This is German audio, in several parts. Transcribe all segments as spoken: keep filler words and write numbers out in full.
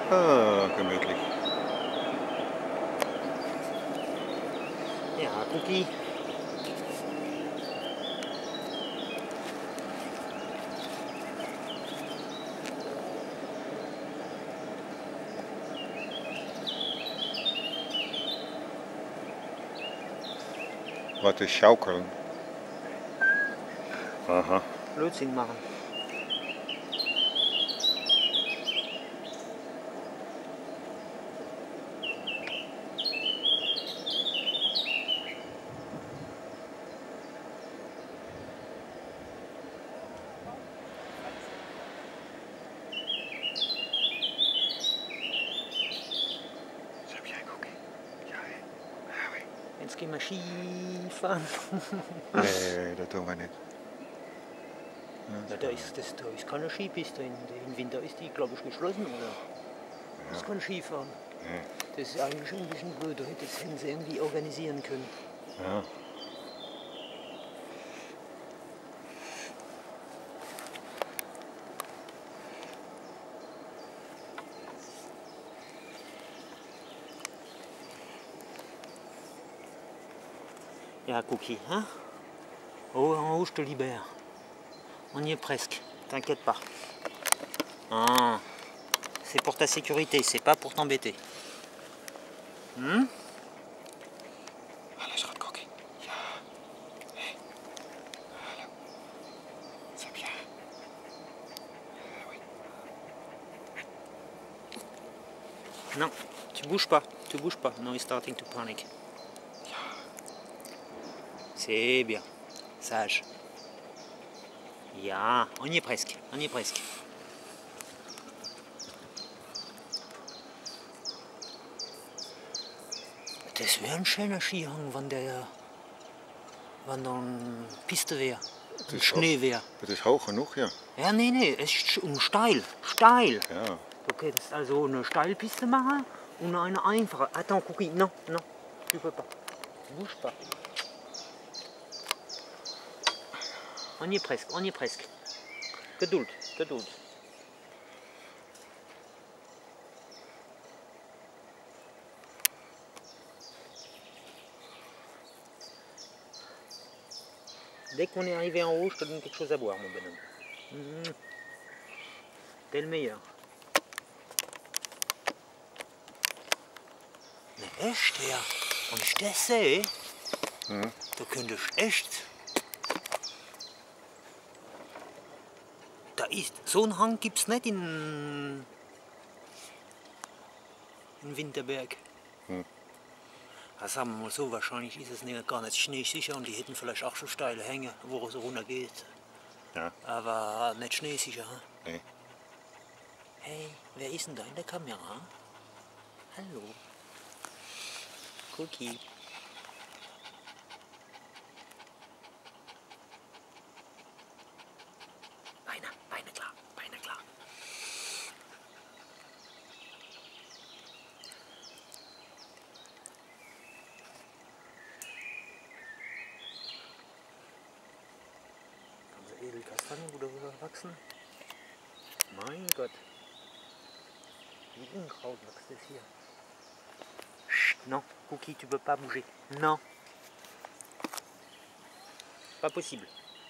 Ah, gemütlich. Ja, Cookie. Was ist Schaukeln? Aha. Blödsinn machen. Jetzt gehen wir Skifahren. Nee, das tun wir nicht. Ja, da, ist, das, da ist keine Skipiste. In, Im Winter ist die, glaube ich, geschlossen, oder? Da ist kein Skifahren. Nee. Das ist eigentlich ein bisschen blöd. Da hätte es irgendwie organisieren können. Ja. Ja, Cookie, hein? Oh, en haut, je te libère. On y est presque, t'inquiète pas. Ah, c'est pour ta sécurité, c'est pas pour t'embêter. Hmm? Alles goed, Cookie. Ja. Hey. Hallo. C'est bien. Ah, oui. Non, tu bouges pas, tu bouges pas. No, he's starting to panic. C'est bien, sage. Ja, on y est presque, on y est presque. Das wäre ein schöner Skihang, wenn der, wenn da eine Piste wäre, ein Schnee wäre. Das ist hoch genug, ja. Ja, nee, nee, es ist um steil, steil. Ja. Du könntest also eine Steilpiste machen und eine einfache. Attends, Cookie, non, non, tu peux pas. Bouge pas. On y est presque, on y est presque. Geduld, Geduld. Dès qu'on est arrivé en haut, je te donne quelque chose à boire, mon bonhomme. Mmh. T'es le meilleur. Mais echt, ja. Und ich das sehe, Mhm. da könntest du echt. Da ist, so einen Hang gibt es nicht in, in Winterberg. Hm. Also sagen wir mal so, wahrscheinlich ist es nicht, gar nicht schneesicher und die hätten vielleicht auch schon steile Hänge, wo es runter geht. Ja. Aber nicht schneesicher. Hm? Nee. Hey, wer ist denn da in der Kamera? Hallo. Cookie. Beine, Beine klar, Beine klar. Ganze Edelkastanien, wo darüber wachsen. Mein Gott. Wie Unkraut wächst das hier. Chut, non, Cookie, tu peux pas bouger. Non. Pas possible.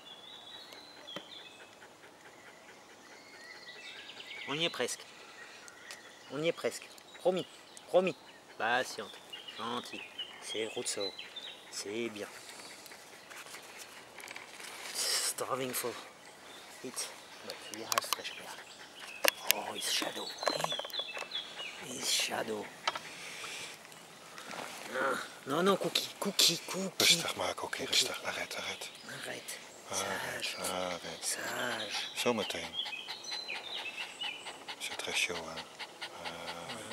On y est presque. On y est presque. Promis. Promis. Patiente. Gentil. C'est Rousseau. C'est bien. Starving for it. But he has fresh air. Oh, his shadow. Hey. His shadow. Ah. Non, non, Cookie. Cookie, Cookie. Rustig maar, Cookie. Rustig. Arrête, arrête. Arrête. Arrête, Sage. arrête. Sage. Zometeen. C'est très chaud, hein. Ah.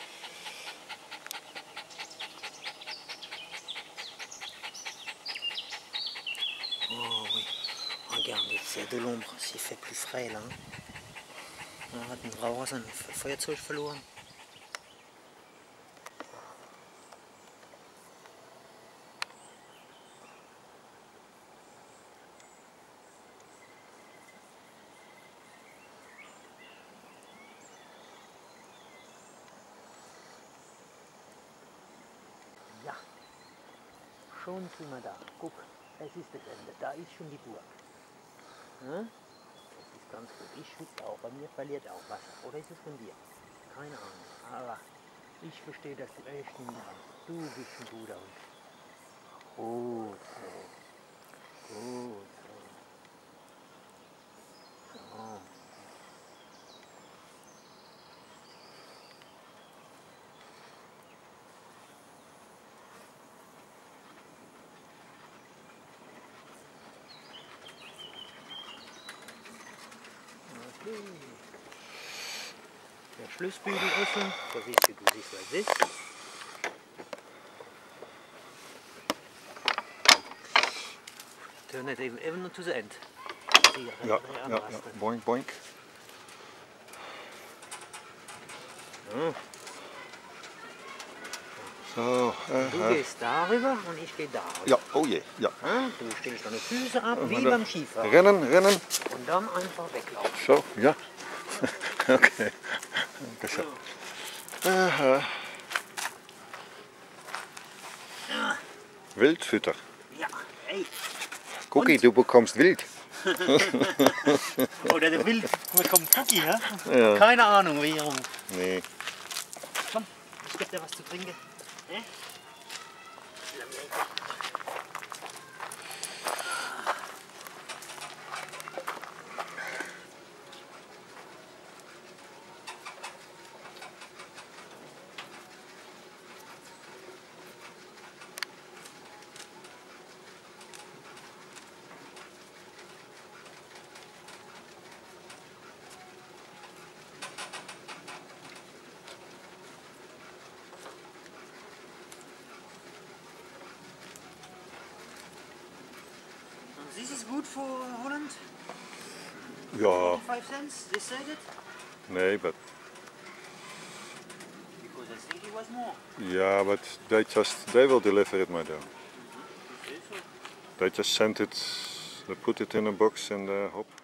Oh oui. Regarde, il y a de l'ombre. S'il fait plus frais là. Man hat ein draußen ein Feuerzeug verloren. schon sind wir da. Guck, es ist das Ende. Da ist schon die Burg. Hm? Das ist ganz gut. Ich schwitze auch. Bei mir verliert auch Wasser. Oder ist es von dir? Keine Ahnung. Aber ich verstehe das echt nicht an. Du bist ein guter Hund. Gut so. Gut so. So. Okay. Der Schlüsselbügel öffnen. Da siehst du, du siehst, was es ist. Turn it even, even to the end. Die Ja, drei ja, Anrasten. ja. Boink, boink. Ja. So, äh, Du äh. gehst darüber und ich gehe darüber. Ja, oh je, ja. Ja, du stellst deine Füße ab, wie da- beim Skifahren. Rennen, rennen. Und dann einfach weglaufen. So, ja. Okay. Danke schön. Aha. Wildfutter. Ja, hey. Cookie, du bekommst Wild. Oder der Wild bekommt Cookie, ja? Ja. Keine Ahnung, warum. Nee. Komm, ich gebe dir was zu trinken. Hä? This is good for Holland? Ja, Five cents, they said it? nee, but Because I think it was more. yeah, but they just they will deliver it, madam. They just sent it, they put it in a box and uh, hop.